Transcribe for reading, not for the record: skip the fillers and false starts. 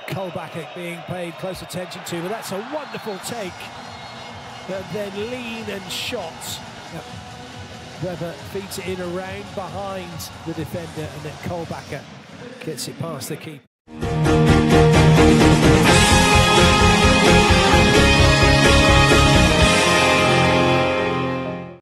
Kohlbacher being paid close attention to, but that's a wonderful take. But then lean and shot. Weber feeds it in around behind the defender, and then Kohlbacher gets it past the keeper.